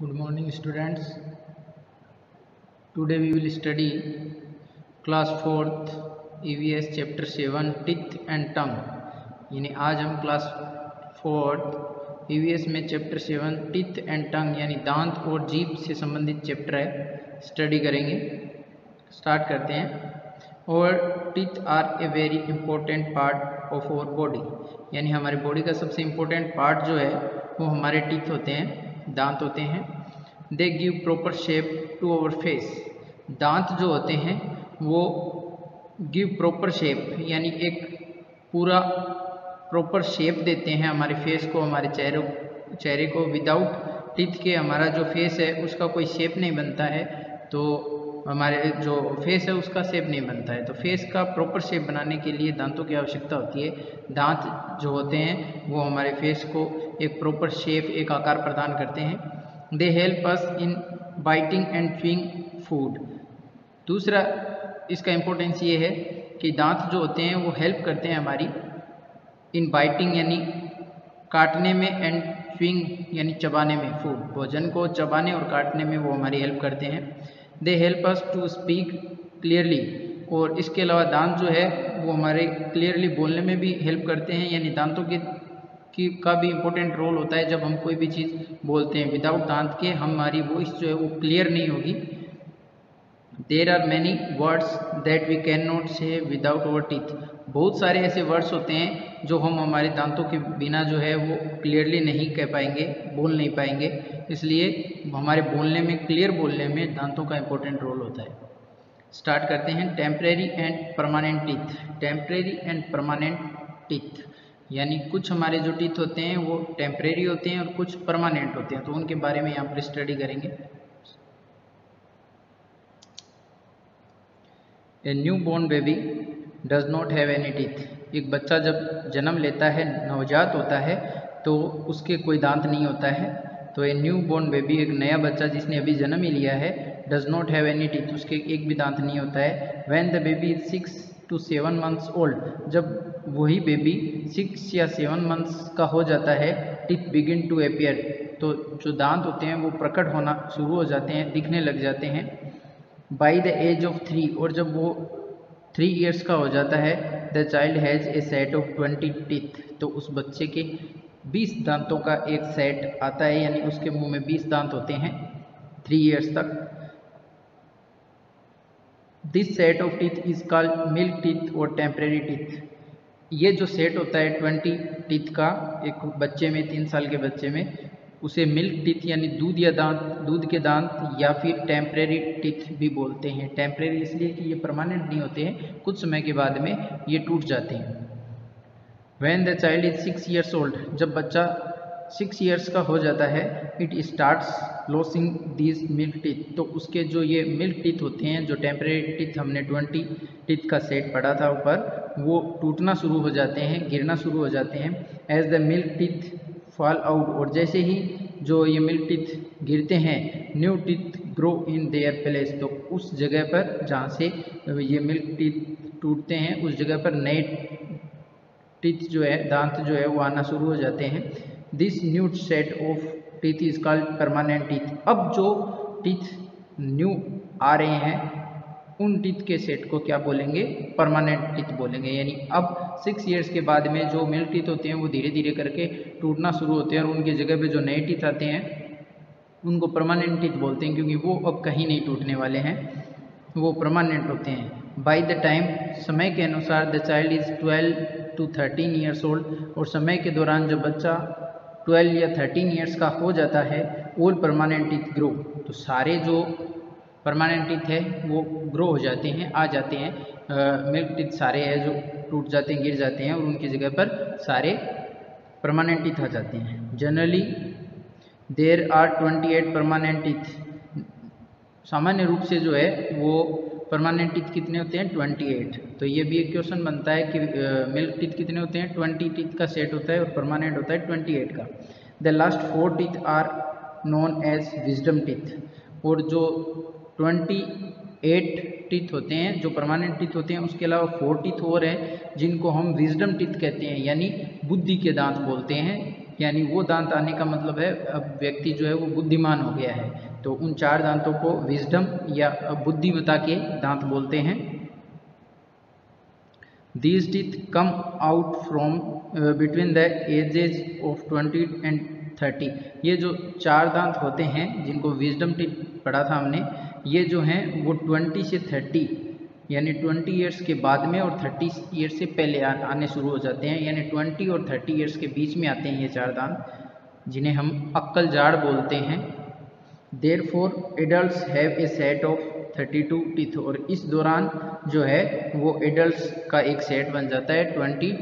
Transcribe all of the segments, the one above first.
Good morning students. Today we will study class 4th EVS chapter 7 teeth and tongue. यानी आज हम class 4th EVS में chapter 7 teeth and tongue यानी दांत और जीभ से संबंधित चैप्टर है स्टडी करेंगे। स्टार्ट करते हैं। और teeth are a very important part of our body, यानी हमारी बॉडी का सबसे इम्पोर्टेंट पार्ट जो है वो हमारे टीथ होते हैं, दांत होते हैं। They give proper shape to our face. दांत जो होते हैं वो गिव प्रॉपर शेप यानी एक पूरा प्रॉपर शेप देते हैं हमारे फेस को, हमारे चेहरे को। विदाउट टीथ के हमारा जो फेस है उसका कोई शेप नहीं बनता है, तो हमारे जो फेस है उसका शेप नहीं बनता है। तो फेस का प्रॉपर शेप बनाने के लिए दांतों की आवश्यकता होती है। दांत जो होते हैं वो हमारे फेस को एक प्रॉपर शेप, एक आकार प्रदान करते हैं। They help us in biting and chewing food. दूसरा इसका इम्पोर्टेंस ये है कि दांत जो होते हैं वो हेल्प करते हैं हमारी इन बाइटिंग यानी काटने में, एंड च्यूइंग यानी चबाने में, फूड भोजन को चबाने और काटने में वो हमारी हेल्प करते हैं। They help us to speak clearly. और इसके अलावा दांत जो है वो हमारे क्लियरली बोलने में भी हेल्प करते हैं, यानी दांतों का भी इम्पोर्टेंट रोल होता है जब हम कोई भी चीज़ बोलते हैं। विदाउट दांत के हमारी वॉइस जो है वो क्लियर नहीं होगी। There are many words that we can not say without our teeth. बहुत सारे ऐसे वर्ड्स होते हैं जो हम हमारे दांतों के बिना जो है वो क्लियरली नहीं कह पाएंगे, बोल नहीं पाएंगे। इसलिए हमारे बोलने में, क्लियर बोलने में दांतों का इम्पोर्टेंट रोल होता है। स्टार्ट करते हैं। Temporary and permanent teeth. Temporary and permanent teeth यानी कुछ हमारे जो टीथ होते हैं वो टेम्परेरी होते हैं और कुछ परमानेंट होते हैं, तो उनके बारे में यहाँ पर स्टडी करेंगे। A new born baby does not have any teeth. एक बच्चा जब जन्म लेता है, नवजात होता है, तो उसके कोई दांत नहीं होता है। तो ए न्यू बोर्न बेबी, एक नया बच्चा जिसने अभी जन्म ही लिया है, does not have any teeth, उसके एक भी दांत नहीं होता है। When the baby is 6 to 7 months old, जब वही बेबी 6 या 7 months का हो जाता है, टीथ बिगिन टू अपीयर, तो जो दांत होते हैं वो प्रकट होना शुरू हो जाते हैं, दिखने लग जाते हैं। बाई द एज ऑफ 3, और जब वो 3 years का हो जाता है, the child has a set of 20 teeth, तो उस बच्चे के 20 दांतों का एक सेट आता है, यानी उसके मुंह में 20 दांत होते हैं 3 years तक। This set of teeth is called milk teeth और टेम्परेरी टीथ। ये जो सेट होता है 20 टीथ का एक बच्चे में, 3 साल के बच्चे में, उसे मिल्क टीथ यानी दूध के दांत या फिर टेम्परेरी टीथ भी बोलते हैं। टेम्परेरी इसलिए कि ये परमानेंट नहीं होते हैं, कुछ समय के बाद में ये टूट जाते हैं। When the child is 6 years old, जब बच्चा 6 years का हो जाता है, it starts losing these milk teeth, तो उसके जो ये मिल्क टीथ होते हैं, जो टेम्परेरी टीथ हमने 20 टीथ का सेट पढ़ा था ऊपर, वो टूटना शुरू हो जाते हैं, गिरना शुरू हो जाते हैं। As the milk teeth fall out, और जैसे ही जो ये मिल्क टीथ गिरते हैं, new teeth grow in their place, तो उस जगह पर जहाँ से ये मिल्क टीथ टूटते हैं उस जगह पर नए टीथ जो है, दांत जो है वो आना शुरू हो जाते हैं। This new set of teeth is called permanent teeth. अब जो टीथ न्यू आ रहे हैं उन टीथ के सेट को क्या बोलेंगे? परमानेंट टीथ बोलेंगे। यानी अब 6 years के बाद में जो मिल्क टीथ होते हैं वो धीरे धीरे करके टूटना शुरू होते हैं, और उनकी जगह पे जो नए टीथ आते हैं उनको परमानेंट टीथ बोलते हैं, क्योंकि वो अब कहीं नहीं टूटने वाले हैं, वो परमानेंट होते हैं। बाई द टाइम, समय के अनुसार, the child is 12 to 13 years old, और समय के दौरान जब बच्चा 12 या 13 years का हो जाता है, ऑल परमानेंट टीथ ग्रो, तो सारे जो परमानेंट टीथ है वो ग्रो हो जाते हैं, आ जाते हैं। मिल्क टीथ सारे हैं जो टूट जाते हैं, गिर जाते हैं, और उनकी जगह पर सारे परमानेंट टीथ आ जाते हैं। Generally there are 28 permanent teeth. सामान्य रूप से जो है वो परमानेंट टीथ कितने होते हैं? 28। तो ये भी एक क्वेश्चन बनता है कि मिल्क टीथ कितने होते हैं? 20 टीथ का सेट होता है और परमानेंट होता है 28 का। The last 4 teeth are known as wisdom teeth, और जो 28 टीथ होते हैं जो परमानेंट टीथ होते हैं, उसके अलावा 4 टीथ और हैं जिनको हम विजडम टीथ कहते हैं, यानी बुद्धि के दांत बोलते हैं, यानी वो दांत आने का मतलब है अब व्यक्ति जो है वो बुद्धिमान हो गया है। तो उन 4 दांतों को विजडम या बुद्धिमता के दांत बोलते हैं। These teeth come out from between the ages of 20 and 30। ये जो 4 दांत होते हैं जिनको विजडम टीथ पढ़ा था हमने, ये जो हैं वो 20 से 30 यानी 20 ईयर्स के बाद में और 30 ईयर्स से पहले आने शुरू हो जाते हैं, यानी 20 और 30 ईयर्स के बीच में आते हैं ये 4 दांत, जिन्हें हम अक्कल जाड़ बोलते हैं। Therefore adults have a set of 32 teeth, और इस दौरान जो है वो एडल्ट्स का एक सेट बन जाता है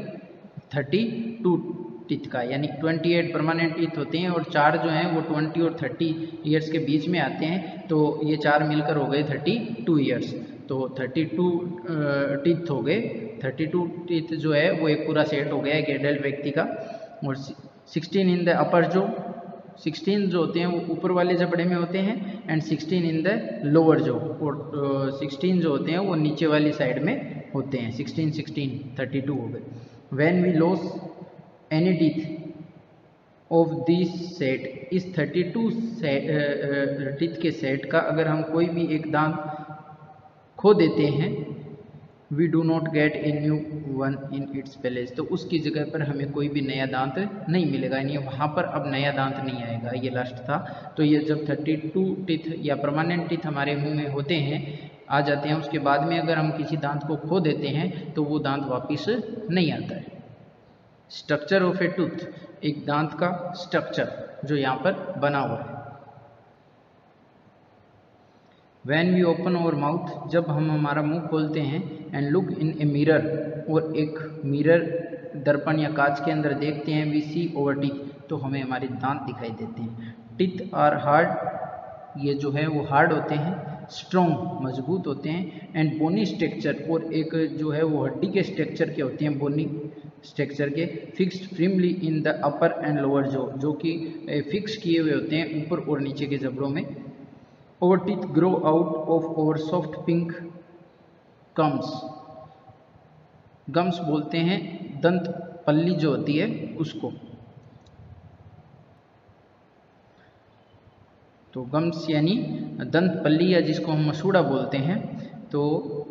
32 टीथ का, यानी 28 परमानेंट टीथ होते हैं और 4 जो हैं वो 20 और 30 ईयर्स के बीच में आते हैं। तो ये 4 मिलकर हो गए 32 ईयर्स। तो 32 टीथ हो गए। 32 टीथ जो है वो एक पूरा सेट हो गया एक एडल्ट व्यक्ति का। और 16 इन द अपर जो 16 जो होते हैं वो ऊपर वाले जबड़े में होते हैं, एंड 16 इन द लोअर जो, और 16 जो होते हैं वो नीचे वाली साइड में होते हैं। 16 32 हो गए। When we lose any teeth of this set, इस 32 टीथ के सेट का अगर हम कोई भी एक दांत खो देते हैं, we do not get a new one in its place, तो उसकी जगह पर हमें कोई भी नया दांत नहीं मिलेगा, यानी वहाँ पर अब नया दांत नहीं आएगा। ये लास्ट था। तो ये जब 32 टीथ या परमानेंट टीथ हमारे मुंह में होते हैं, आ जाते हैं, उसके बाद में अगर हम किसी दांत को खो देते हैं तो वो दांत वापिस नहीं आता है। स्ट्रक्चर ऑफ ए टूथ, एक दांत का स्ट्रक्चर जो यहाँ पर बना हुआ है। When we open our mouth, जब हम हमारा मुंह खोलते हैं, and look in a mirror, और एक मिरर दर्पण या कांच के अंदर देखते हैं, वी सी ओवर टीथ, तो हमें हमारे दांत दिखाई देते हैं। टीथ आर हार्ड, ये जो है वो हार्ड होते हैं, स्ट्रॉन्ग मजबूत होते हैं, एंड बोनी स्ट्रक्चर, और एक जो है वो हड्डी के स्ट्रक्चर के होते हैं, बोनी स्ट्रक्चर के, fixed firmly in the upper and lower जो कि फिक्स किए हुए होते हैं ऊपर और नीचे के जबड़ों में। Our teeth grow out of our soft pink gums, gums बोलते हैं दंत पल्ली जो होती है उसको। तो गम्स यानी दंत पल्ली, या जिसको हम मसूड़ा बोलते हैं। तो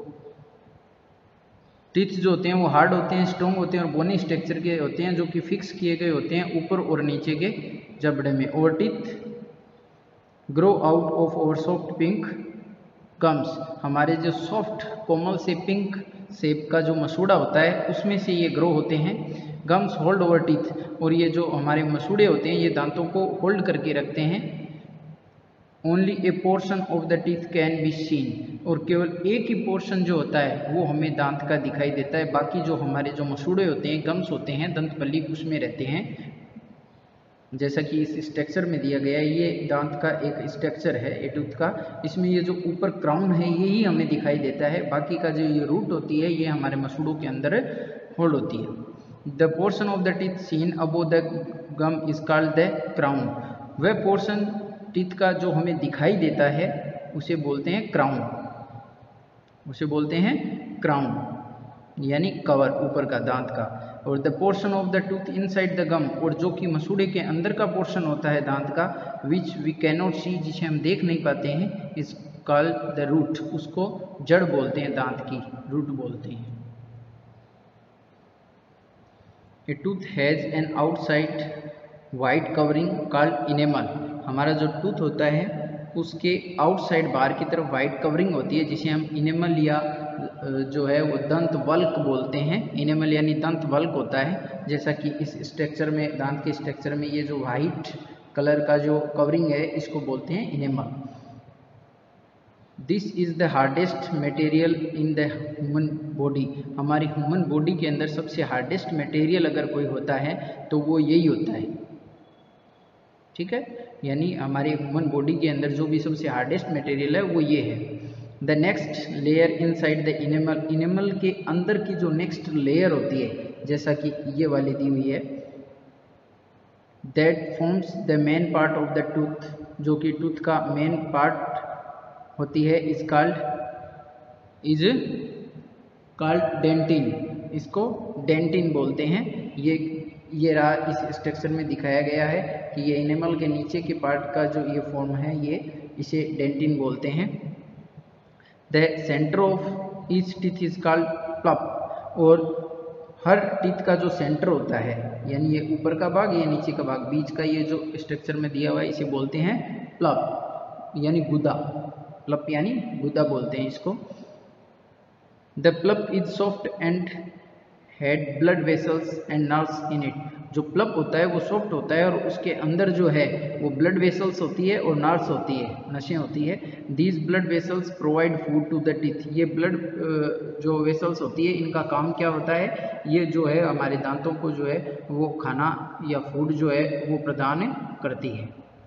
टीथ जो होते हैं वो हार्ड होते हैं, स्ट्रॉन्ग होते हैं और बोनी स्ट्रक्चर के होते हैं, जो कि फिक्स किए गए होते हैं ऊपर और नीचे के जबड़े में। और teeth grow out of over soft pink gums, हमारे जो सॉफ्ट कोमल से पिंक शेप का जो मसूड़ा होता है उसमें से ये ग्रो होते हैं। गम्स होल्ड ओवर टीथ, और ये जो हमारे मसूड़े होते हैं ये दांतों को होल्ड करके रखते हैं। Only a portion of the teeth can be seen, और केवल एक ही पोर्शन जो होता है वो हमें दांत का दिखाई देता है, बाकी जो हमारे जो मसूड़े होते हैं, गम्स होते हैं, दंत पल्ली, उसमें रहते हैं। जैसा कि इस स्ट्रक्चर में दिया गया है, ये दांत का एक स्ट्रक्चर है ए टूथ का। इसमें ये जो ऊपर क्राउन है यही हमें दिखाई देता है, बाकी का जो ये रूट होती है ये हमारे मसूड़ों के अंदर होल्ड होती है। The portion of the teeth seen above the gum is called the crown, वह पोर्शन टीथ का जो हमें दिखाई देता है उसे बोलते हैं क्राउन, उसे बोलते हैं क्राउन, यानी कवर ऊपर का दांत का। और the portion of the tooth inside the gum, और जो कि मसूड़े के अंदर का पोर्शन होता है दांत का, विच वी कैनॉट सी, जिसे हम देख नहीं पाते हैं, इज कॉल्ड द रूट, उसको जड़ बोलते हैं, दांत की रूट बोलते हैं। A tooth has an outside white covering called enamel, हमारा जो टूथ होता है उसके आउटसाइड बाहर की तरफ वाइट कवरिंग होती है, जिसे हम इनेमल या जो है वो दंत वल्क बोलते हैं। इनेमल यानी दंत वल्क होता है, जैसा कि इस स्ट्रक्चर में, दांत के स्ट्रक्चर में ये जो वाइट कलर का जो कवरिंग है इसको बोलते हैं enamel. This is the hardest material in the human body, हमारी ह्यूमन बॉडी के अंदर सबसे हार्डेस्ट मटेरियल अगर कोई होता है तो वो यही होता है। ठीक है, यानी हमारे ह्यूमन बॉडी के अंदर जो भी सबसे हार्डेस्ट मटेरियल है वो ये है। The next layer inside the enamel, enamel के अंदर की जो नेक्स्ट लेयर होती है, जैसा कि ये वाली दी हुई है, that forms the main part of the tooth, जो कि टूथ का मेन पार्ट होती है, इज कॉल्ड डेंटिन, इसको डेंटिन बोलते हैं। ये ये रहा, इस स्ट्रक्चर में दिखाया गया है कि ये एनिमल के नीचे के पार्ट का जो ये फॉर्म है, ये इसे डेंटिन बोलते हैं। The centre of each teeth is called pulp, और हर टीथ का जो सेंटर होता है, यानी ये ऊपर का भाग, ये नीचे का भाग, बीच का ये जो स्ट्रक्चर में दिया हुआ है, इसे बोलते हैं प्लप यानी गुदा। प्लप यानी गुदा बोलते हैं इसको। The pulp is soft and had blood vessels and nerves in it. जो प्लप होता है वो सॉफ्ट होता है और उसके अंदर जो है वो ब्लड वेसल्स होती है और नर्व्स होती है, नसें होती है। These blood vessels provide food to the teeth. ये ब्लड जो वेसल्स होती है, इनका काम क्या होता है, ये जो है हमारे दांतों को जो है वो खाना या फूड जो है वो प्रदान करती है।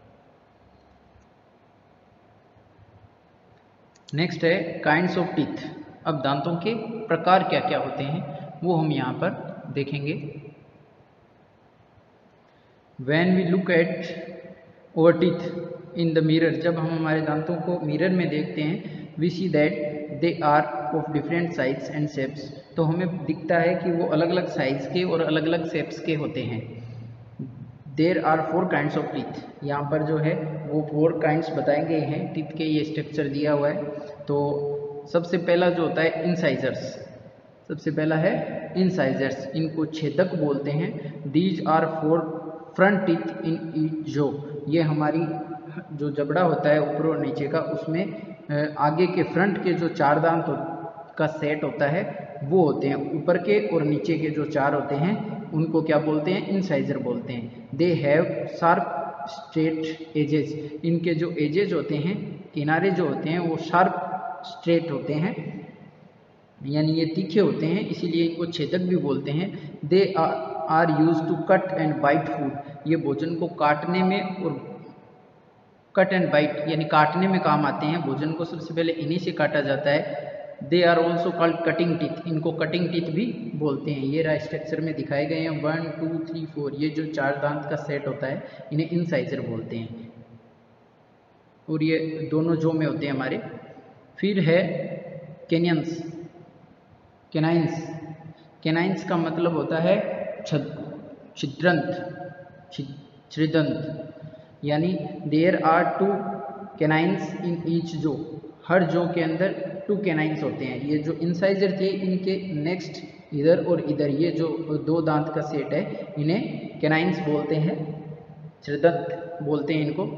नेक्स्ट है काइंड्स ऑफ टीथ। अब दांतों के प्रकार क्या क्या होते हैं वो हम यहाँ पर देखेंगे। When we look at our teeth in the mirror, जब हम हमारे दांतों को मिरर में देखते हैं, we see that they are of different size and shapes, तो हमें दिखता है कि वो अलग अलग साइज के और अलग अलग शेप्स के होते हैं। There are 4 kinds of teeth, यहाँ पर जो है वो 4 kinds बताए गए हैं टीथ के, ये स्ट्रक्चर दिया हुआ है। तो सबसे पहला जो होता है इंसाइजर्स, सबसे पहला है इंसाइजर्स, इनको छेदक बोलते हैं। These are 4 front teeth in each jaw, ये हमारी जो जबड़ा होता है ऊपर और नीचे का, उसमें आगे के फ्रंट के जो 4 दांत का सेट होता है वो होते हैं। ऊपर के और नीचे के जो 4 होते हैं उनको क्या बोलते हैं, इंसाइजर बोलते हैं। They have sharp straight edges, इनके जो एजेस होते हैं, किनारे जो होते हैं वो शार्प स्ट्रेट होते हैं, यानी ये तीखे होते हैं, इसीलिए इनको छेदक भी बोलते हैं। They are use to cut and bite food, ये भोजन को काटने में और कट एंड बाइट यानी काटने में काम आते हैं। भोजन को सबसे पहले इन्हीं से काटा जाता है। They are also called cutting teeth, इनको कटिंग टीथ भी बोलते हैं। ये रहा स्ट्रक्चर में दिखाए गए हैं 1 2 3 4, ये जो 4 दांत का सेट होता है इन्हें इंसाइजर बोलते हैं, और ये दोनों जो में होते हैं हमारे। फिर है कैनियंस, कैनाइंस। कैनाइंस का मतलब होता है छिद्रंत, यानी there are 2 canines in each jaw, हर जो के अंदर 2 कैनाइंस होते हैं। ये जो इंसाइजर थे इनके नेक्स्ट इधर और इधर ये जो 2 दांत का सेट है इन्हें कैनाइंस बोलते हैं, छिद्रंत बोलते हैं इनको।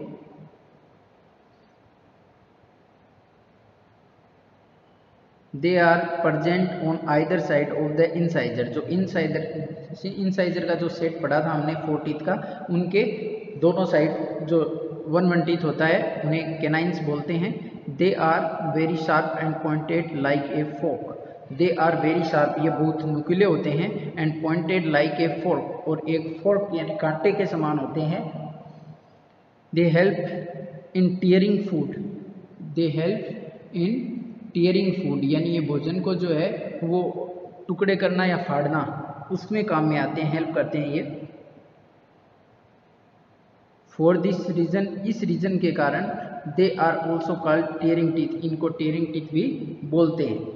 They are present on either side of the incisor, जो इंसाइजर का जो सेट पढ़ा था हमने 4 टीथ का, उनके दोनों साइड जो 1 टीथ होता है उन्हें कैनाइंस बोलते हैं। They are very sharp and pointed like a fork, they are very sharp, ये बहुत नुकीले होते हैं, and pointed like a fork, और एक फोर्क यानी कांटे के समान होते हैं। They help in tearing food, they help in tearing food, यानी ये भोजन को जो है वो टुकड़े करना या फाड़ना उसमें काम में आते हैं, हेल्प करते हैं ये। फॉर दिस रीजन, इस रीजन के कारण, they are also called tearing teeth, इनको टीयरिंग टीथ भी बोलते हैं।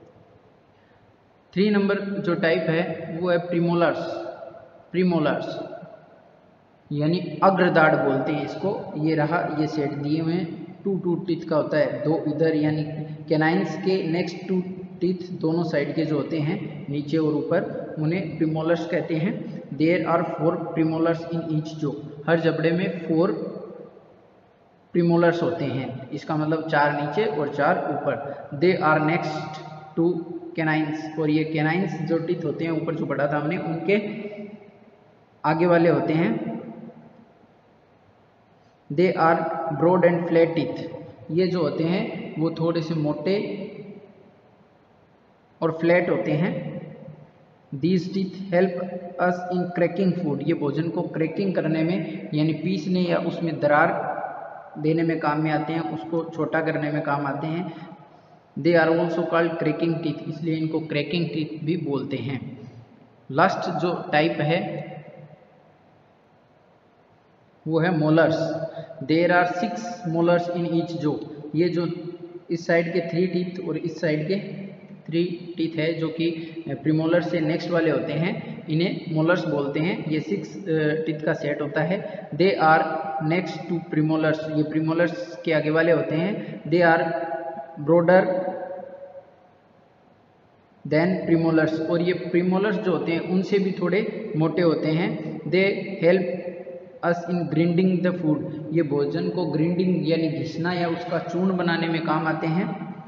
3 नंबर जो टाइप है वो है प्रीमोलर्स, प्रीमोलर्स यानी अग्रदाढ़ बोलते हैं इसको। ये रहा, ये सेट दिए हुए हैं, 2 टीथ का होता है, 2 इधर, यानी कैनाइंस के नेक्स्ट 2 टीथ दोनों साइड के जो होते हैं नीचे और ऊपर, उन्हें प्रीमोलर्स कहते हैं। There are 4 premolars in each jaw, हर जबड़े में 4 प्रीमोलर्स होते हैं, इसका मतलब 4 नीचे और 4 ऊपर। They are next to canines, और ये कैनाइंस जो टीथ होते हैं ऊपर जो पढ़ा था हमने उनके आगे वाले होते हैं। They are broad and flat teeth, ये जो होते हैं वो थोड़े से मोटे और फ्लैट होते हैं। These teeth help us in cracking food, ये भोजन को क्रैकिंग करने में यानी पीसने या उसमें दरार देने में काम में आते हैं, उसको छोटा करने में काम आते हैं। They are also called cracking teeth, इसलिए इनको क्रैकिंग टीथ भी बोलते हैं। लास्ट जो टाइप है वो है molars. There are 6 molars in each jaw, ये जो इस साइड के 3 टीथ और इस साइड के 3 टीथ है जो कि प्रीमोलर से नेक्स्ट वाले होते हैं, इन्हें मोलर्स बोलते हैं। ये 6 टीथ का सेट होता है। They are next to premolars, ये प्रीमोलर्स के आगे वाले होते हैं। They are broader than premolars, और ये प्रीमोलर्स जो होते हैं उनसे भी थोड़े मोटे होते हैं। They help us in grinding the food, ये भोजन को ग्राइंडिंग यानी घिसना या उसका चूर्ण बनाने में काम आते हैं।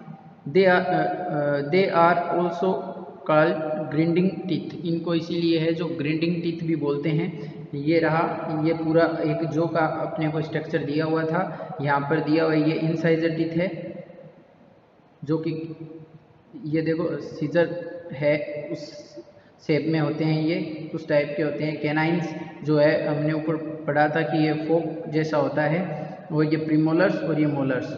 They are also called grinding teeth, इनको इसीलिए है जो ग्राइंडिंग टीथ भी बोलते हैं। ये रहा, ये पूरा एक जो का अपने को स्ट्रक्चर दिया हुआ था, यहाँ पर दिया हुआ ये इंसाइजर टीथ है, जो कि ये देखो सीजर है उस शेप में होते हैं, ये उस टाइप के होते हैं। कैनाइंस जो है हमने ऊपर पढ़ा था कि ये फोक जैसा होता है, और ये प्रीमोलर्स और ये मोलर्स।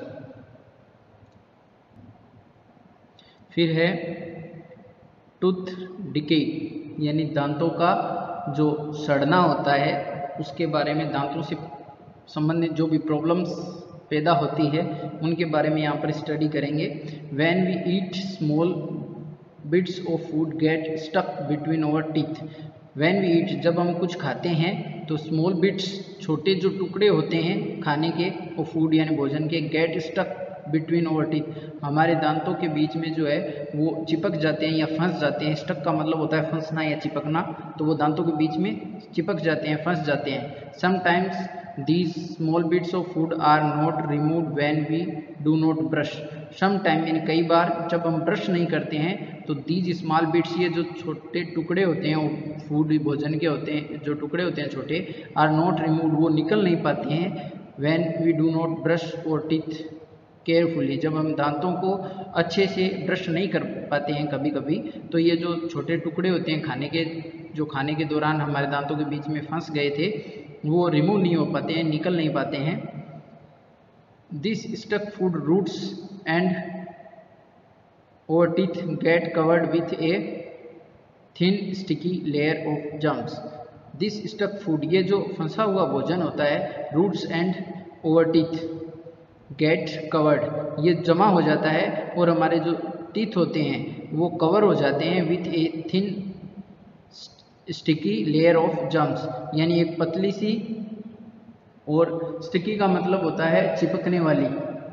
फिर है टूथ डिके, यानी दांतों का जो सड़ना होता है उसके बारे में, दांतों से संबंधित जो भी प्रॉब्लम्स पैदा होती है उनके बारे में यहाँ पर स्टडी करेंगे। When we eat small bits of food get stuck between our teeth, when we eat जब हम कुछ खाते हैं तो स्मॉल बिट्स छोटे जो टुकड़े होते हैं खाने के और फूड यानी भोजन के, get stuck between our teeth, हमारे दांतों के बीच में जो है वो चिपक जाते हैं या फंस जाते हैं। स्टक का मतलब होता है फंसना या चिपकना, तो वो दांतों के बीच में चिपक जाते हैं, फंस जाते हैं। Sometimes these small bits of food are not removed when we do not brush, sometime यानी कई बार जब हम ब्रश नहीं करते हैं तो these small bits, ये जो छोटे टुकड़े होते हैं फूड भोजन के होते हैं, जो टुकड़े होते हैं छोटे, are not removed, वो निकल नहीं पाते हैं। when we do not brush our teeth carefully, जब हम दांतों को अच्छे से ब्रश नहीं कर पाते हैं कभी कभी, तो ये जो छोटे टुकड़े होते हैं खाने के, जो खाने के दौरान हमारे दांतों के बीच में फंस गए थे, वो रिमूव नहीं हो पाते हैं, निकल नहीं पाते हैं। This stuck food rots and our teeth get covered with a thin sticky layer of germs. This stuck food, ये जो फंसा हुआ भोजन होता है, rots and over teeth get covered, ये जमा हो जाता है और हमारे जो टीथ होते हैं वो कवर हो जाते हैं with a thin sticky layer of germs, यानी एक पतली सी, और स्टिकी का मतलब होता है चिपकने वाली,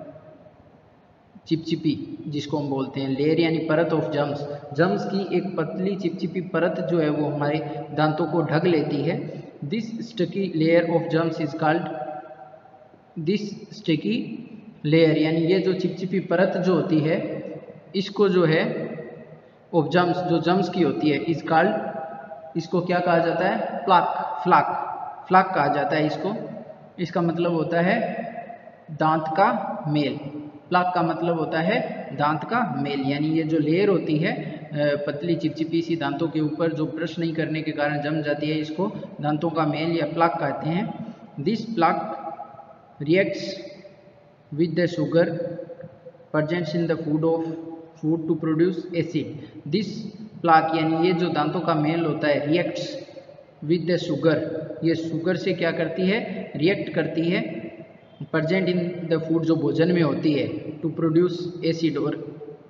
चिपचिपी जिसको हम बोलते हैं। लेयर यानी परत ऑफ जर्म्स, जर्म्स की एक पतली चिपचिपी परत जो है वो हमारे दांतों को ढक लेती है। This sticky layer of germs is called, this sticky layer यानी ये जो चिपचिपी परत जो होती है, इसको जो है ऑफ जर्म्स, जो जर्म्स की होती है, इज कॉल्ड, इसको क्या कहा जाता है? प्लाक, फ्लाक, फ्लाक कहा जाता है इसको। इसका मतलब होता है दांत का मेल। प्लाक का मतलब होता है दांत का मेल, यानी ये जो लेयर होती है पतली चिपचिपी सी दांतों के ऊपर जो ब्रश नहीं करने के कारण जम जाती है, इसको दांतों का मेल या प्लाक कहते हैं। This plaque reacts with the sugar present in the food to produce acid. This plaque यानी ये जो दांतों का मेल होता है, reacts with the sugar, ये शुगर से क्या करती है? रिएक्ट करती है present in the food, जो भोजन में होती है, to produce acid, और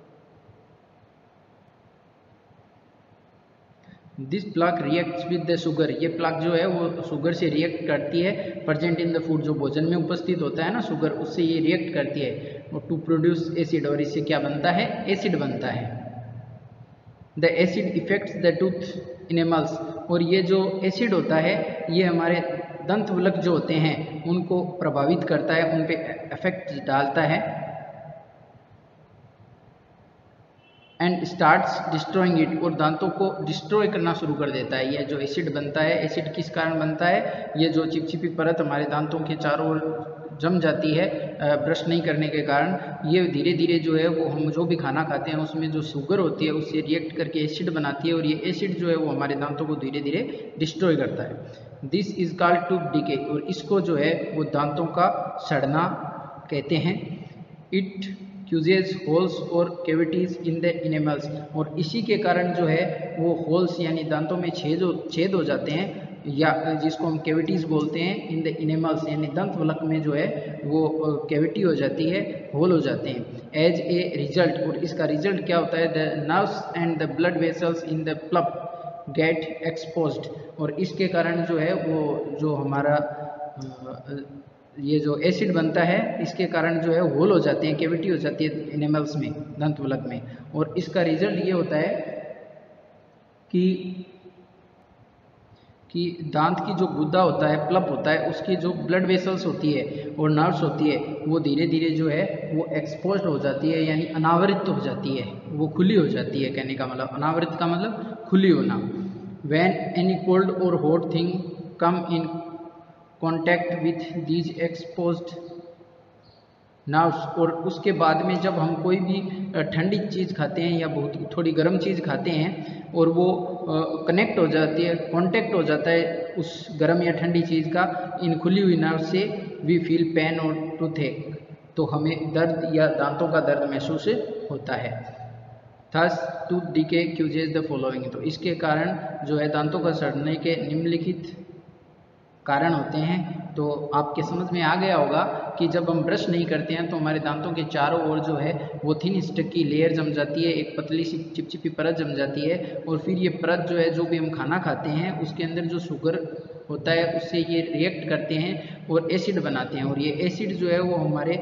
this plaque reacts with the sugar, ये प्लाक जो है वो शुगर से रिएक्ट करती है। प्रेजेंट इन द फूड, जो भोजन में उपस्थित होता है ना शुगर, उससे ये रिएक्ट करती है और टू प्रोड्यूस एसिड, और इससे क्या बनता है? एसिड बनता है। The acid effects the tooth enamels, और ये जो एसिड होता है ये हमारे दंतवल्क जो होते हैं उनको प्रभावित करता है, उन पर इफेक्ट डालता है। एंड स्टार्ट्स डिस्ट्रॉइंग इट, और दांतों को डिस्ट्रॉय करना शुरू कर देता है। ये जो एसिड बनता है, एसिड किस कारण बनता है? ये जो चिपचिपी परत हमारे दांतों के चारों ओर जम जाती है ब्रश नहीं करने के कारण, ये धीरे धीरे जो है वो हम जो भी खाना खाते हैं उसमें जो शुगर होती है उससे रिएक्ट करके एसिड बनाती है, और ये एसिड जो है वो हमारे दांतों को धीरे धीरे डिस्ट्रॉय करता है। This is called tooth decay, और इसको जो है वो दांतों का सड़ना कहते हैं। इट क्यूजेज होल्स और कैविटीज इन द इनेमल्स, और इसी के कारण जो है वो होल्स यानी दांतों में छेद हो जाते हैं, या जिसको हम कैविटीज बोलते हैं, इन द इनेमल्स यानी दंतवल्क में जो है वो कैविटी हो जाती है, होल हो जाते हैं। एज ए रिजल्ट, और इसका रिजल्ट क्या होता है? The nerves and the blood vessels in the pulp, get exposed, और इसके कारण जो है वो जो हमारा ये जो एसिड बनता है इसके कारण जो है होल हो जाते हैं, कैविटी हो जाती है एनिमल्स में, दंतवल्क में, और इसका रिजल्ट ये होता है कि दांत की जो गुदा होता है, प्लप होता है, उसकी जो ब्लड वेसल्स होती है और नर्व्स होती है वो धीरे धीरे जो है वो एक्सपोज्ड हो जाती है, यानी अनावृत हो जाती है, वो खुली हो जाती है। कहने का मतलब अनावृत का मतलब खुली होना। व्हेन एनी कोल्ड और hot thing come in contact with these exposed nerves, और उसके बाद में जब हम कोई भी ठंडी चीज़ खाते हैं या बहुत थोड़ी गर्म चीज़ खाते हैं और वो कनेक्ट हो जाती है, कांटेक्ट हो जाता है उस गर्म या ठंडी चीज़ का इन खुली हुई नर्व से, वी फील पेन और टूथेक, तो हमें दर्द या दांतों का दर्द महसूस होता है। Thus tooth decay causes the following, तो इसके कारण जो है दांतों का सड़ने के निम्नलिखित कारण होते हैं। तो आपके समझ में आ गया होगा कि जब हम ब्रश नहीं करते हैं तो हमारे दांतों के चारों ओर जो है वो थिन स्टिकी लेयर जम जाती है, एक पतली सी चिपचिपी परत जम जाती है, और फिर ये परत जो है जो भी हम खाना खाते हैं उसके अंदर जो शुगर होता है उससे ये रिएक्ट करते हैं और एसिड बनाते हैं, और ये एसिड जो है वो हमारे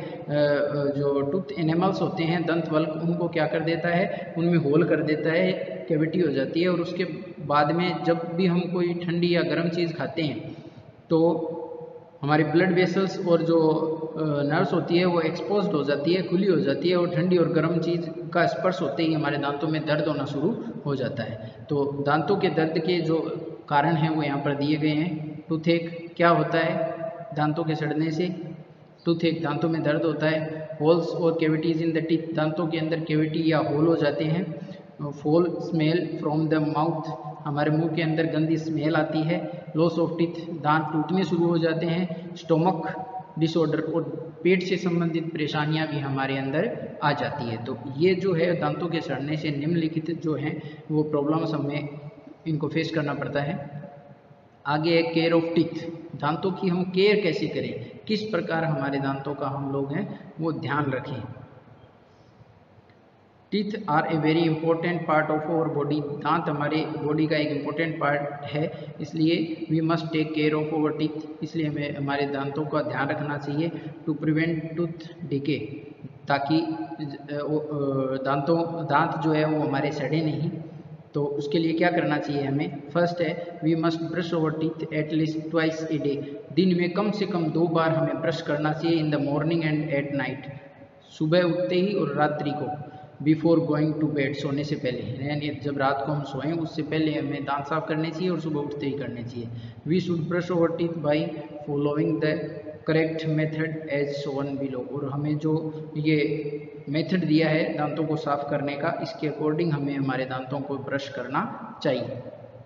जो टूथ एनिमल्स होते हैं, दंतवल्क, उनको क्या कर देता है, उनमें होल कर देता है, कैविटी हो जाती है, और उसके बाद में जब भी हम कोई ठंडी या गर्म चीज़ खाते हैं तो हमारी ब्लड वेसल्स और जो नर्व्स होती है वो एक्सपोज्ड हो जाती है, खुली हो जाती है, और ठंडी और गर्म चीज़ का स्पर्श होते ही हमारे दांतों में दर्द होना शुरू हो जाता है। तो दांतों के दर्द के जो कारण हैं वो यहाँ पर दिए गए हैं। टूथेक क्या होता है दांतों के सड़ने से? टूथेक दांतों में दर्द होता है। होल्स और कैविटीज़ इन द टीथ, दांतों के अंदर कैविटी या होल हो जाते हैं। Foul smell from the mouth, हमारे मुंह के अंदर गंदी स्मेल आती है। लॉस ऑफ टीथ, दांत टूटने शुरू हो जाते हैं। स्टोमक डिसऑर्डर, और पेट से संबंधित परेशानियां भी हमारे अंदर आ जाती है। तो ये जो है दांतों के सड़ने से निम्नलिखित जो हैं वो प्रॉब्लम्स हमें इनको फेस करना पड़ता है। आगे है केयर ऑफ टीथ, दांतों की हम केयर कैसे करें, किस प्रकार हमारे दांतों का हम लोग हैं वो ध्यान रखें। Teeth are a very important part of our body, दांत हमारे बॉडी का एक इम्पोर्टेंट पार्ट है, इसलिए we must take care of our teeth, इसलिए हमें हमारे दांतों का ध्यान रखना चाहिए। टू प्रिवेंट टूथ डिके, ताकि दांत जो है वो हमारे सड़े नहीं। तो उसके लिए क्या करना चाहिए हमें? फर्स्ट है we must brush our teeth at least twice a day, दिन में कम से कम 2 बार हमें ब्रश करना चाहिए। In the morning and at night, सुबह उठते ही और रात्रि को। बिफोर गोइंग टू बेड, सोने से पहले, यानी जब रात को हम सोएं उससे पहले हमें दांत साफ करने चाहिए और सुबह उठते ही करने चाहिए। We should brush our teeth by following the correct method as shown below, और हमें जो ये मेथड दिया है दांतों को साफ करने का, इसके अकॉर्डिंग हमें हमारे दांतों को ब्रश करना चाहिए।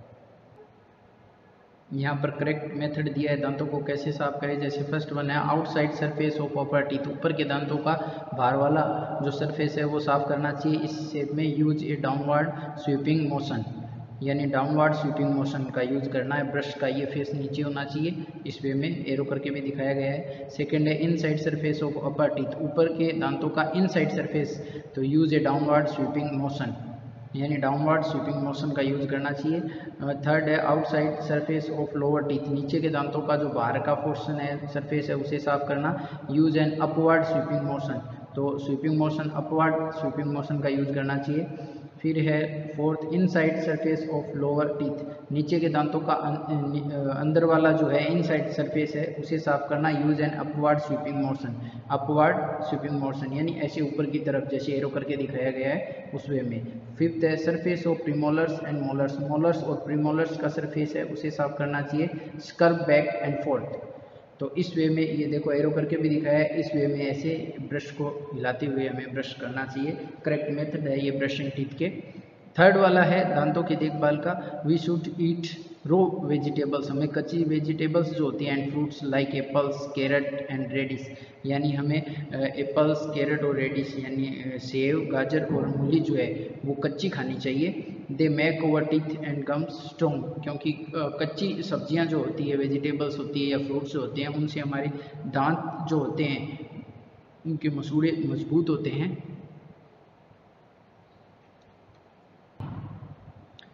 यहाँ पर करेक्ट मेथड दिया है दांतों को कैसे साफ करें। जैसे फर्स्ट वन है outside surface of upper teeth, ऊपर के दांतों का बाहर वाला जो सरफेस है वो साफ करना चाहिए। इस शेप में use a downward sweeping motion, यानी डाउनवर्ड स्वीपिंग मोशन का यूज करना है। ब्रश का ये फेस नीचे होना चाहिए, इस वे में एरो करके भी दिखाया गया है। सेकेंड है inside surface of upper teeth, ऊपर के दांतों का इनसाइड सरफेस, तो use a downward sweeping motion, यानी डाउनवर्ड स्वीपिंग मोशन का यूज करना चाहिए। थर्ड है outside surface of lower teeth, नीचे के दांतों का जो बाहर का पोर्शन है, सरफेस है, उसे साफ करना। Use an upward sweeping motion, तो sweeping motion upward sweeping motion का यूज करना चाहिए। फिर है fourth inside surface of lower teeth, नीचे के दांतों का अंदर वाला जो है इनसाइड सरफेस है उसे साफ करना। Use an upward sweeping motion, upward sweeping motion यानी ऐसे ऊपर की तरफ जैसे एरो करके दिखाया गया है उस वे में। फिफ्थ है surface of premolars and molars, molars और प्रीमोलर्स का सरफेस है उसे साफ करना चाहिए। स्कर्ब बैक एंड फोर्थ, तो इस वे में ये देखो एरो करके भी दिखाया है, इस वे में ऐसे ब्रश को हिलाते हुए हमें ब्रश करना चाहिए। करेक्ट मेथड है ये ब्रशिंग टीथ के। थर्ड वाला है दांतों की देखभाल का, we should eat raw vegetables, हमें कच्ची वेजिटेबल्स जो होती हैं and fruits like apples carrot and radish, यानी हमें एप्पल्स कैरेट और रेडिश यानी सेब गाजर और मूली जो है वो कच्ची खानी चाहिए। They make our teeth and gums strong, क्योंकि कच्ची सब्जियां जो होती है, वेजिटेबल्स होती है या फ्रूट्स जो होते हैं, उनसे हमारे दांत जो होते हैं उनके मसूड़े मजबूत होते हैं।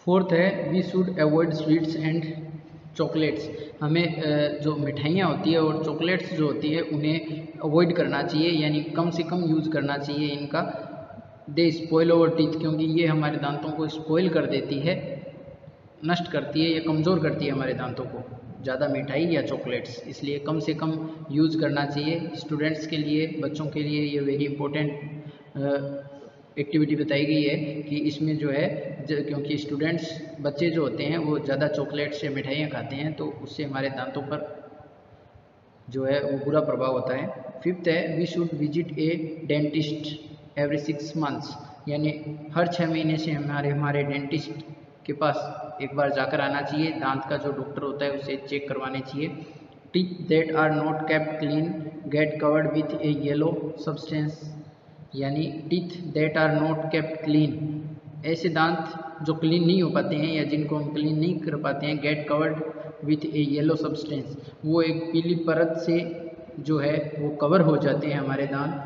फोर्थ है we should avoid sweets and chocolates. हमें जो मिठाइयाँ होती है और चॉकलेट्स जो होती है उन्हें अवॉइड करना चाहिए, यानी कम से कम यूज़ करना चाहिए इनका। दे स्पॉइल ओवर टीथ, क्योंकि ये हमारे दांतों को स्पॉइल कर देती है, नष्ट करती है या कमज़ोर करती है हमारे दांतों को, ज़्यादा मिठाई या चॉकलेट्स। इसलिए कम से कम यूज़ करना चाहिए। स्टूडेंट्स के लिए, बच्चों के लिए ये वेरी इंपॉर्टेंट एक्टिविटी बताई गई है कि इसमें जो है क्योंकि स्टूडेंट्स, बच्चे जो होते हैं वो ज़्यादा चॉकलेट्स या मिठाइयाँ खाते हैं, तो उससे हमारे दांतों पर जो है वो बुरा प्रभाव होता है। फिफ्थ है we should visit a dentist every 6 months, यानी हर 6 महीने से हमारे डेंटिस्ट के पास एक बार जाकर आना चाहिए। दांत का जो डॉक्टर होता है उसे चेक करवाने चाहिए। Teeth that are not kept clean get covered with a yellow substance, यानी teeth that are not kept clean, ऐसे दांत जो क्लीन नहीं हो पाते हैं या जिनको हम क्लीन नहीं कर पाते हैं, get covered with a yellow substance, वो एक पीली परत से जो है वो कवर हो जाते हैं, हमारे दांत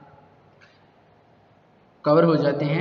कवर हो जाते हैं।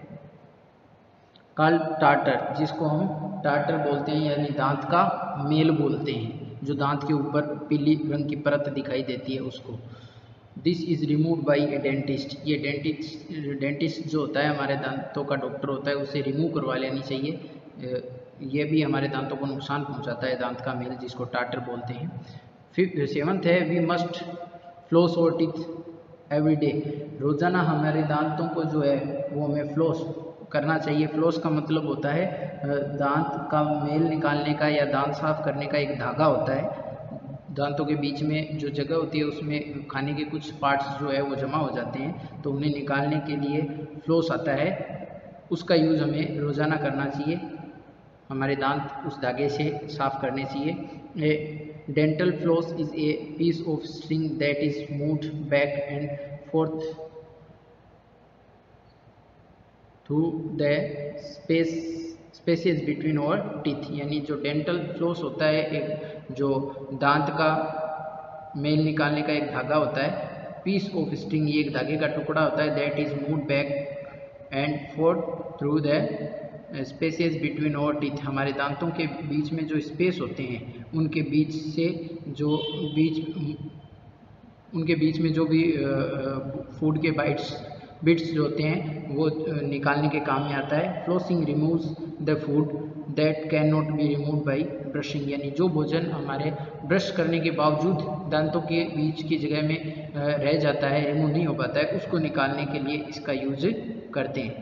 कॉल्ड टार्टर, जिसको हम टार्टर बोलते हैं, यानी दांत का मेल बोलते हैं, जो दांत के ऊपर पीली रंग की परत दिखाई देती है उसको। This is remove by a dentist, ये डेंटिस्ट जो होता है हमारे दांतों का डॉक्टर होता है, उसे रिमूव करवा लेनी चाहिए। ये भी हमारे दांतों को नुकसान पहुंचाता है, दांत का मेल, जिसको टार्टर बोलते हैं। सेवंथ है we must floss our teeth every day, रोज़ाना हमारे दांतों को जो है वो हमें फ्लोस करना चाहिए। फ्लोस का मतलब होता है दांत का मेल निकालने का या दांत साफ करने का एक धागा होता है। दांतों के बीच में जो जगह होती है उसमें खाने के कुछ पार्ट्स जो है वो जमा हो जाते हैं, तो उन्हें निकालने के लिए फ्लोस आता है, उसका यूज़ हमें रोज़ाना करना चाहिए। हमारे दांत उस धागे से साफ करने चाहिए। Dental floss is a piece of string that is moved back and forth through the spaces between our teeth, यानी जो डेंटल फ्लोस होता है, एक जो दांत का मेल निकालने का एक धागा होता है, पीस ऑफ स्ट्रिंग ये एक धागे का टुकड़ा होता है, that is moved back and forth through the spaces between our teeth, हमारे दांतों के बीच में जो स्पेस होते हैं उनके बीच से जो उनके बीच में जो भी फूड के बिट्स जो होते हैं वो निकालने के काम में आता है। Flossing removes the food that can not be removed by brushing, यानी जो भोजन हमारे ब्रश करने के बावजूद दांतों के बीच की जगह में रह जाता है, रिमूव नहीं हो पाता है, उसको निकालने के लिए इसका यूज करते हैं।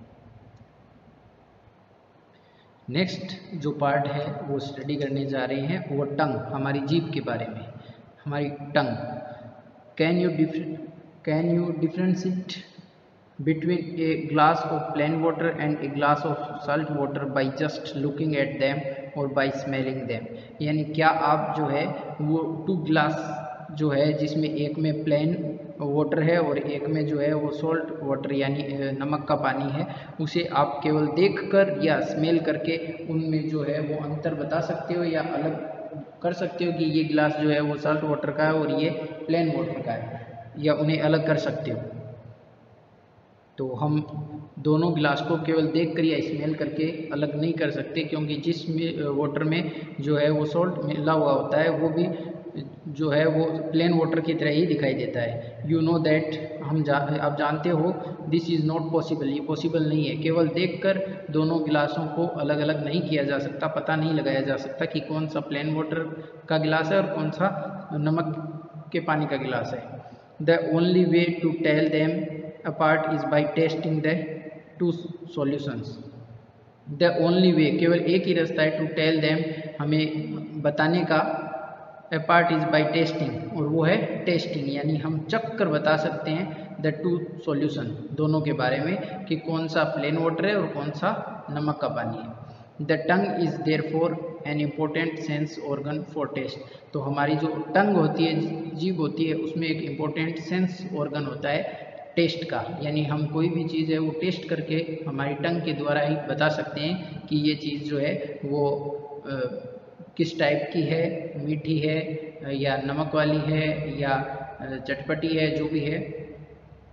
नेक्स्ट जो पार्ट है वो स्टडी करने जा रहे हैं वो टंग, हमारी जीभ के बारे में। हमारी tongue, can you differentiate between a glass of plain water and a glass of salt water by just looking at them or by smelling them, यानी क्या आप जो है वो 2 ग्लास जो है जिसमें एक में प्लेन वाटर है और एक में जो है वो सॉल्ट वाटर यानी नमक का पानी है, उसे आप केवल देखकर या स्मेल करके उनमें जो है वो अंतर बता सकते हो या अलग कर सकते हो कि ये गिलास जो है वो सॉल्ट वाटर का है और ये प्लेन वाटर का है, या उन्हें अलग कर सकते हो। तो हम दोनों गिलास को केवल देख कर या स्मेल करके अलग नहीं कर सकते, क्योंकि जिस वाटर में जो है वो सॉल्ट मिला हुआ होता है वो भी जो है वो प्लेन वाटर की तरह ही दिखाई देता है। यू नो दैट, आप जानते हो, दिस इज़ नॉट पॉसिबल, ये पॉसिबल नहीं है। केवल देखकर दोनों गिलासों को अलग अलग नहीं किया जा सकता, पता नहीं लगाया जा सकता कि कौन सा प्लेन वाटर का गिलास है और कौन सा नमक के पानी का गिलास है। The only way to tell them apart is by testing the two solutions. The only way, केवल एक ही रास्ता है, to tell them, हमें बताने का, apart is by testing, और वो है टेस्टिंग, यानी हम चख कर बता सकते हैं the two solution, दोनों के बारे में कि कौन सा प्लेन वाटर है और कौन सा नमक का पानी है। The tongue is therefore an important sense organ for taste, तो हमारी जो टंग होती है, जीभ होती है, उसमें एक इम्पोर्टेंट सेंस ऑर्गन होता है टेस्ट का, यानी हम कोई भी चीज़ है वो टेस्ट करके हमारी टंग के द्वारा ही बता सकते हैं कि ये चीज़ जो है वो किस टाइप की है, मीठी है या नमक वाली है या चटपटी है, जो भी है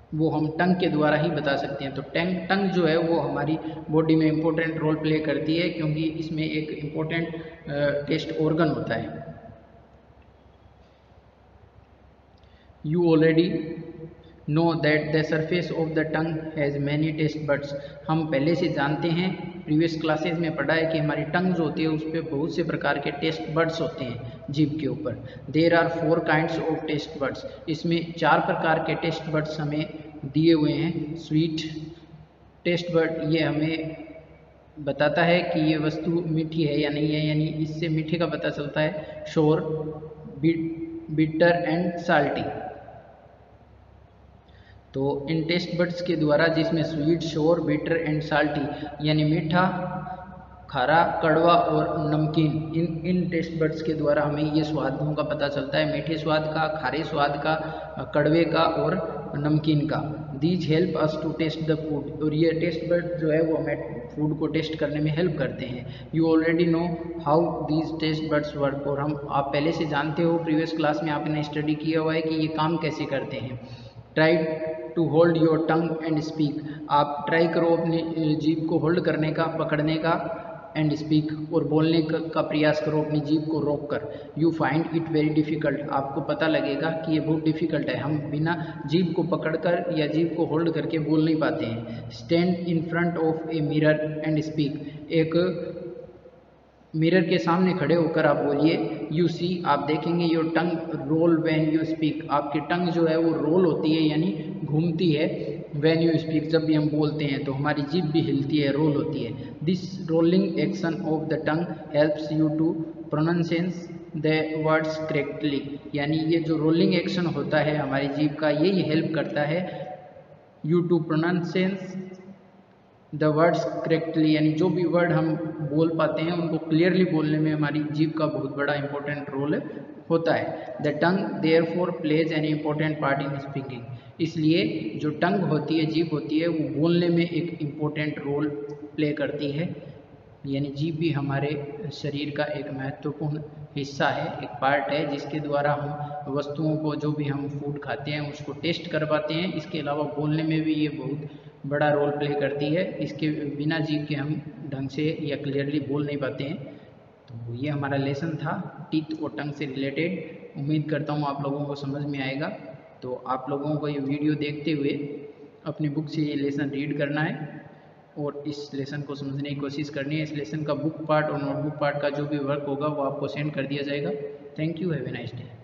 वो हम टंग के द्वारा ही बता सकते हैं। तो टंग जो है वो हमारी बॉडी में इम्पोर्टेंट रोल प्ले करती है, क्योंकि इसमें एक इम्पोर्टेंट टेस्ट ऑर्गन होता है। You already know that the surface of the tongue has many taste buds। हम पहले से जानते हैं, प्रीवियस क्लासेस में पढ़ा है कि हमारी टंग जो होती है उस पर बहुत से प्रकार के टेस्ट बर्ड्स होते हैं जीभ के ऊपर। There are 4 kinds of taste buds. इसमें 4 प्रकार के टेस्ट बर्ड्स हमें दिए हुए हैं। स्वीट टेस्ट बर्ड, ये हमें बताता है कि ये वस्तु मीठी है या नहीं है, यानी इससे मीठे का पता चलता है। शोर, बिटर एंड साल्टी। तो इन टेस्ट बड्स के द्वारा, जिसमें स्वीट, शोर, बिटर एंड साल्टी यानी मीठा, खारा, कड़वा और नमकीन, इन टेस्ट बड्स के द्वारा हमें ये स्वादों का पता चलता है। मीठे स्वाद का, खारे स्वाद का, कड़वे का और नमकीन का। These help us to taste the food. और ये टेस्ट बड जो है वो हमें फूड को टेस्ट करने में हेल्प करते हैं। You already know how these taste buds work. और आप पहले से जानते हो, प्रीवियस क्लास में आपने स्टडी किया हुआ है कि ये काम कैसे करते हैं। Try to hold your tongue and speak. आप ट्राई करो अपनी जीभ को होल्ड करने का, पकड़ने का, एंड स्पीक और बोलने का प्रयास करो अपनी जीभ को रोक कर। You find it very difficult. आपको पता लगेगा कि ये बहुत डिफ़िकल्ट है, हम बिना जीभ को पकड़कर या जीभ को होल्ड करके बोल नहीं पाते हैं। Stand in front of a mirror and speak. एक मिरर के सामने खड़े होकर आप बोलिए। यू सी, आप देखेंगे, your tongue roll when you speak. आपकी टंग जो है वो रोल होती है यानी घूमती है। व्हेन यू स्पीक, जब भी हम बोलते हैं तो हमारी जीभ भी हिलती है, रोल होती है। This rolling action of the tongue helps you to pronounce the words correctly. यानी ये जो रोलिंग एक्शन होता है हमारी जीभ का, ये हेल्प करता है you to pronounce the words correctly, यानी जो भी वर्ड हम बोल पाते हैं उनको क्लियरली बोलने में हमारी जीभ का बहुत बड़ा इंपॉर्टेंट रोल होता है। The tongue therefore plays an important part in speaking. इसलिए जो टंग होती है, जीभ होती है, वो बोलने में एक इम्पोर्टेंट रोल प्ले करती है। यानी जीभ भी हमारे शरीर का एक महत्वपूर्ण हिस्सा है, एक पार्ट है, जिसके द्वारा हम वस्तुओं को, जो भी हम फूड खाते हैं उसको टेस्ट कर पाते हैं। इसके अलावा बोलने में भी ये बहुत बड़ा रोल प्ले करती है। इसके बिना जीभ के हम ढंग से या क्लियरली बोल नहीं पाते हैं। तो ये हमारा लेसन था टीथ और टंग से रिलेटेड। उम्मीद करता हूँ आप लोगों को समझ में आएगा। तो आप लोगों को ये वीडियो देखते हुए अपनी बुक से ये लेसन रीड करना है और इस लेसन को समझने की कोशिश करनी है। इस लेसन का बुक पार्ट और नोटबुक पार्ट का जो भी वर्क होगा वो आपको सेंड कर दिया जाएगा। Thank you, have a nice day.